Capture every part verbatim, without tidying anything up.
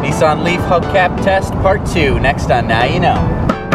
Nissan Leaf hubcap test part two, next on Now You Know.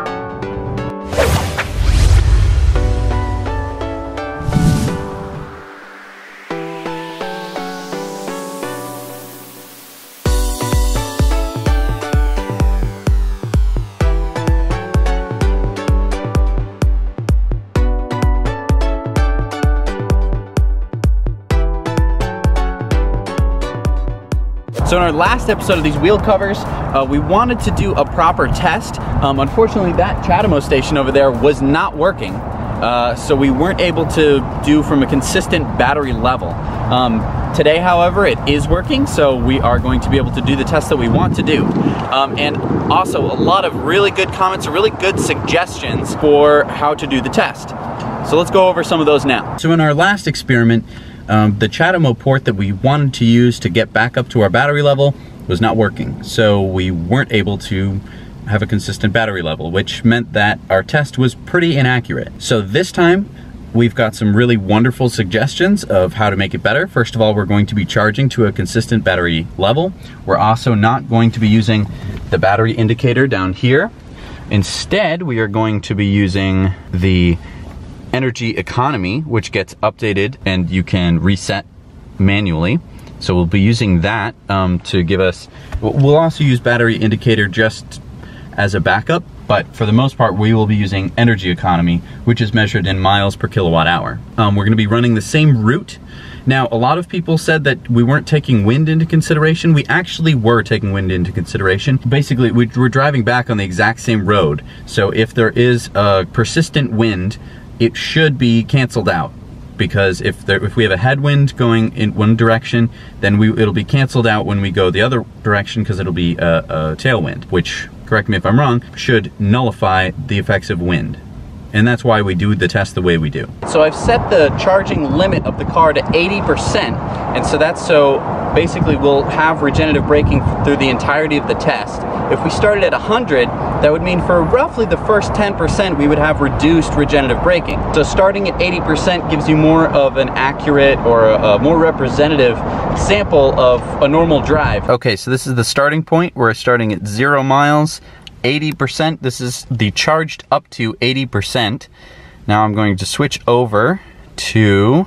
So in our last episode of these wheel covers, uh, we wanted to do a proper test. Um, unfortunately, that CHAdeMO station over there was not working. Uh, so we weren't able to do from a consistent battery level. Um, today, however, it is working, so we are going to be able to do the test that we want to do. Um, and also a lot of really good comments, really good suggestions for how to do the test. So let's go over some of those now. So in our last experiment, Um, the CHAdeMO port that we wanted to use to get back up to our battery level was not working. So we weren't able to have a consistent battery level, which meant that our test was pretty inaccurate. So this time, we've got some really wonderful suggestions of how to make it better. First of all, we're going to be charging to a consistent battery level. We're also not going to be using the battery indicator down here. Instead, we are going to be using the energy economy, which gets updated and you can reset manually. So we'll be using that um, to give us, we'll also use battery indicator just as a backup, but for the most part we will be using energy economy, which is measured in miles per kilowatt hour. Um, we're going to be running the same route. Now, a lot of people said that we weren't taking wind into consideration. We actually were taking wind into consideration. Basically, we're driving back on the exact same road. So if there is a persistent wind, it should be canceled out, because if there, if we have a headwind going in one direction, then we it'll be canceled out when we go the other direction, because it'll be a, a tailwind, which, correct me if I'm wrong, should nullify the effects of wind. And that's why we do the test the way we do. So I've set the charging limit of the car to eighty percent, and so that's so basically we'll have regenerative braking through the entirety of the test. If we started at one hundred, that would mean for roughly the first ten percent we would have reduced regenerative braking. So starting at eighty percent gives you more of an accurate or a, a more representative sample of a normal drive. Okay, so this is the starting point. We're starting at zero miles. eighty percent, this is the charged up to eighty percent. Now I'm going to switch over to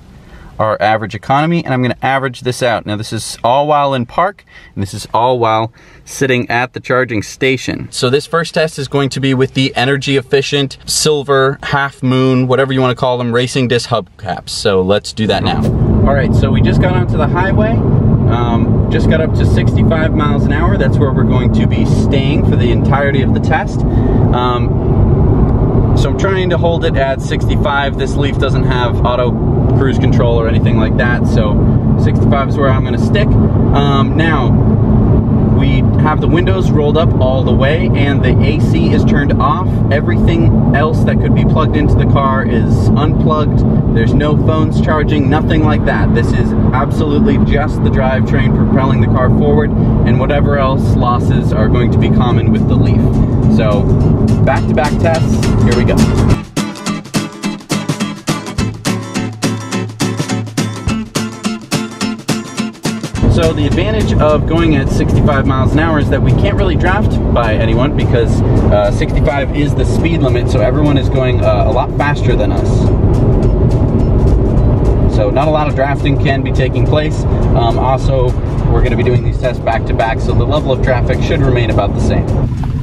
our average economy, and I'm going to average this out. Now this is all while in park, and this is all while sitting at the charging station. So this first test is going to be with the energy efficient silver, half moon, whatever you want to call them, racing disc hubcaps. So let's do that now. All right, so we just got onto the highway. Um, just got up to sixty-five miles an hour. That's where we're going to be staying for the entirety of the test. Um, so I'm trying to hold it at sixty-five. This Leaf doesn't have auto cruise control or anything like that, so sixty-five is where I'm going to stick. Um, now, we have the windows rolled up all the way, and the A C is turned off. Everything else that could be plugged into the car is unplugged. There's no phones charging, nothing like that. This is absolutely just the drivetrain propelling the car forward, and whatever else losses are going to be common with the Leaf. So, back-to-back tests, here we go. So the advantage of going at sixty-five miles an hour is that we can't really draft by anyone, because uh, sixty-five is the speed limit, so everyone is going uh, a lot faster than us. So not a lot of drafting can be taking place. Um, also, we're going to be doing these tests back to back, so the level of traffic should remain about the same.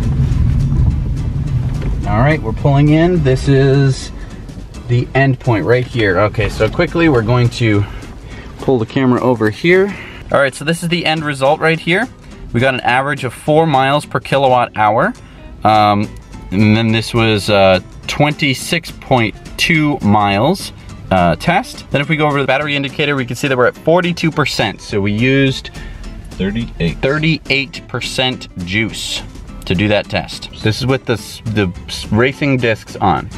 All right, we're pulling in. This is the end point right here. Okay, so quickly we're going to pull the camera over here. All right, so this is the end result right here. We got an average of four miles per kilowatt hour. Um, and then this was uh, twenty-six point two miles uh, test. Then if we go over to the battery indicator, we can see that we're at forty-two percent. So we used thirty-eight percent juice to do that test. This is with the, the racing discs on.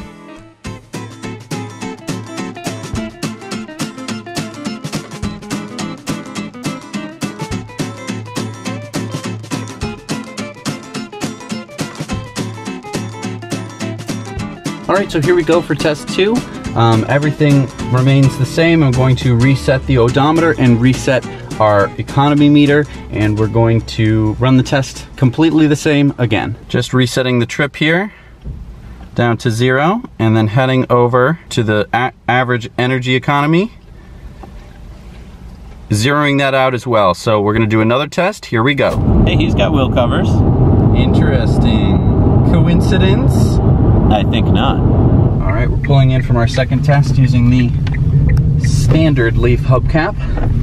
All right, so here we go for test two. Um, everything remains the same. I'm going to reset the odometer and reset our economy meter, and we're going to run the test completely the same again. Just resetting the trip here down to zero, and then heading over to the a average energy economy, zeroing that out as well. So we're gonna do another test. Here we go. Hey, he's got wheel covers. Interesting. Coincidence? I think not. All right, we're pulling in from our second test using the standard Leaf hubcap.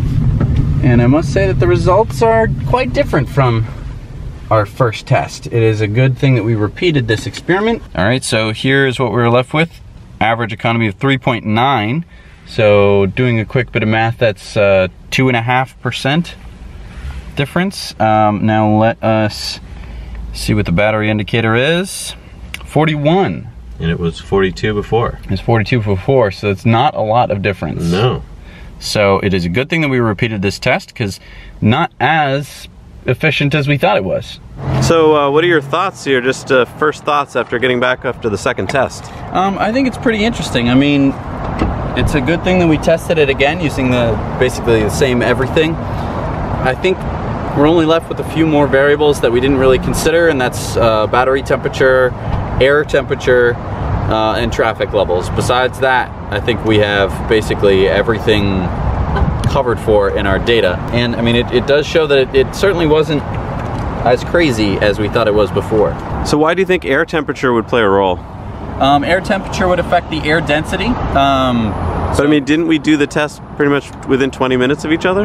And I must say that the results are quite different from our first test. It is a good thing that we repeated this experiment. All right, so here's what we were left with. Average economy of three point nine. So doing a quick bit of math, that's uh, two and a half percent difference. Um, now let us see what the battery indicator is. forty-one. And it was forty-two before. It's forty-two before, so it's not a lot of difference. No. So it is a good thing that we repeated this test, because not as efficient as we thought it was. So uh, what are your thoughts here, just uh, first thoughts after getting back after the second test? Um, I think it's pretty interesting. I mean, it's a good thing that we tested it again using the basically the same everything. I think we're only left with a few more variables that we didn't really consider, and that's uh, battery temperature, air temperature, uh, and traffic levels. Besides that, I think we have basically everything covered for in our data. And I mean, it, it does show that it, it certainly wasn't as crazy as we thought it was before. So why do you think air temperature would play a role? Um, air temperature would affect the air density. Um, but I mean, didn't we do the test pretty much within twenty minutes of each other?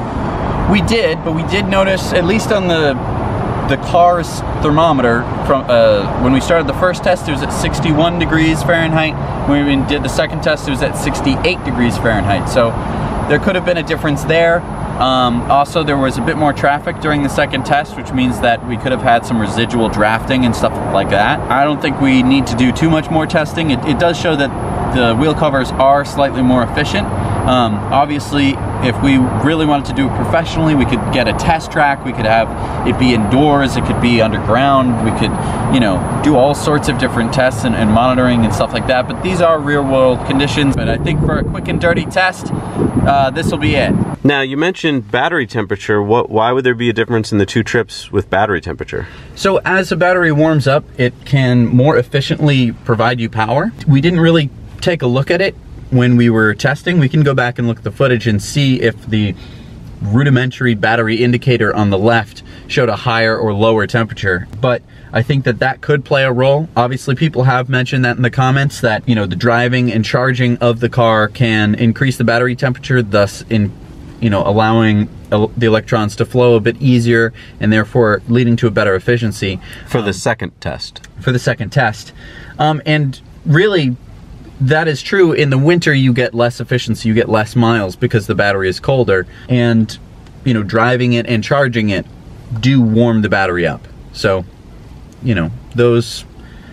We did, but we did notice, at least on the the car's thermometer, from uh, when we started the first test, it was at sixty-one degrees Fahrenheit. When we did the second test, it was at sixty-eight degrees Fahrenheit. So there could have been a difference there. Um, also, there was a bit more traffic during the second test, which means that we could have had some residual drafting and stuff like that. I don't think we need to do too much more testing. It, it does show that the wheel covers are slightly more efficient. Um, obviously, if we really wanted to do it professionally, we could get a test track, we could have it be indoors, it could be underground, we could, you know, do all sorts of different tests and, and monitoring and stuff like that, but these are real world conditions. But I think for a quick and dirty test, uh, this will be it. Now, you mentioned battery temperature. What, why would there be a difference in the two trips with battery temperature? So as the battery warms up, it can more efficiently provide you power. We didn't really take a look at it when we were testing. We can go back and look at the footage and see if the rudimentary battery indicator on the left showed a higher or lower temperature. But I think that that could play a role. Obviously, people have mentioned that in the comments, that, you know, the driving and charging of the car can increase the battery temperature, thus in, you know, allowing the electrons to flow a bit easier and therefore leading to a better efficiency. For the um, second test. For the second test. Um, and really, that is true. In the winter, you get less efficiency, you get less miles because the battery is colder, and, you know, driving it and charging it do warm the battery up. So, you know, those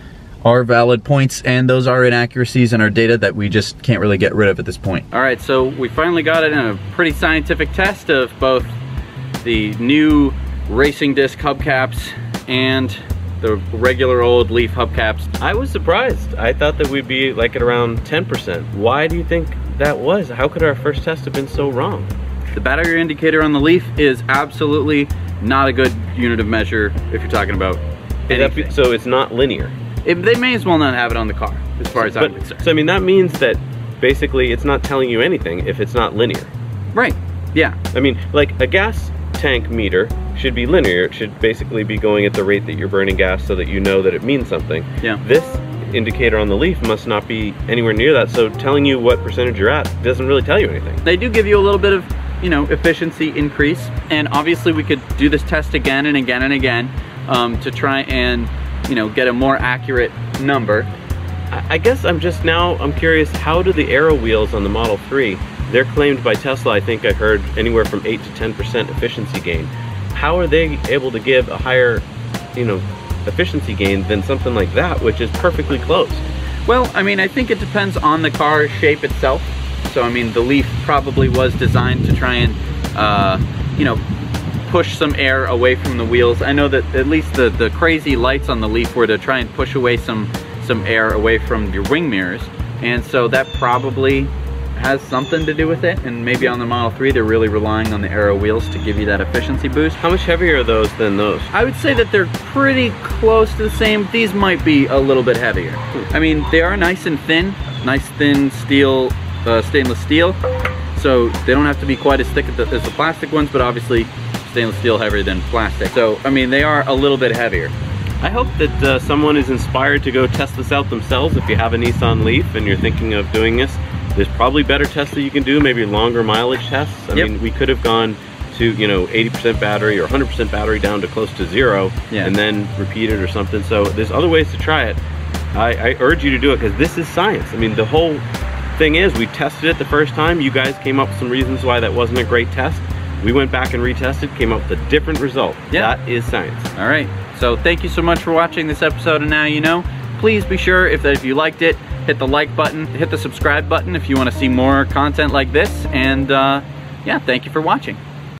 are valid points, and those are inaccuracies in our data that we just can't really get rid of at this point. All right, so we finally got it in a pretty scientific test of both the new racing disc hubcaps and the regular old Leaf hubcaps. I was surprised. I thought that we'd be like at around ten percent. Why do you think that was? How could our first test have been so wrong? The battery indicator on the Leaf is absolutely not a good unit of measure if you're talking about anything. So it's not linear. It, they may as well not have it on the car, as far as I'm but, concerned. So I mean, that means that basically it's not telling you anything if it's not linear. Right, yeah. I mean, like a gas tank meter should be linear. It should basically be going at the rate that you're burning gas so that you know that it means something. Yeah. This indicator on the Leaf must not be anywhere near that, so telling you what percentage you're at doesn't really tell you anything. They do give you a little bit of, you know, efficiency increase, and obviously we could do this test again and again and again um, to try and, you know, get a more accurate number. I guess I'm just now, I'm curious, how do the aero wheels on the Model three, they're claimed by Tesla, I think I heard, anywhere from eight to ten percent efficiency gain. How are they able to give a higher, you know, efficiency gain than something like that, which is perfectly close? Well, I mean, I think it depends on the car shape itself. So, I mean, the Leaf probably was designed to try and, uh, you know, push some air away from the wheels. I know that at least the, the crazy lights on the Leaf were to try and push away some, some air away from your wing mirrors. And so that probably has something to do with it, and maybe on the Model three they're really relying on the Aero wheels to give you that efficiency boost. How much heavier are those than those? I would say that they're pretty close to the same. These might be a little bit heavier. I mean, they are nice and thin, nice thin steel, uh, stainless steel, so they don't have to be quite as thick as the, as the plastic ones, but obviously stainless steel heavier than plastic. So, I mean, they are a little bit heavier. I hope that uh, someone is inspired to go test this out themselves. If you have a Nissan Leaf and you're thinking of doing this, there's probably better tests that you can do, maybe longer mileage tests. I Yep. mean, we could have gone to, you know, eighty percent battery or one hundred percent battery down to close to zero, Yeah. and then repeat it or something. So there's other ways to try it. I, I urge you to do it because this is science. I mean, the whole thing is we tested it the first time. You guys came up with some reasons why that wasn't a great test. We went back and retested, came up with a different result. Yeah. That is science. All right, so thank you so much for watching this episode of Now You Know. Please be sure, if, if you liked it, hit the like button, hit the subscribe button if you want to see more content like this, and uh, yeah, thank you for watching.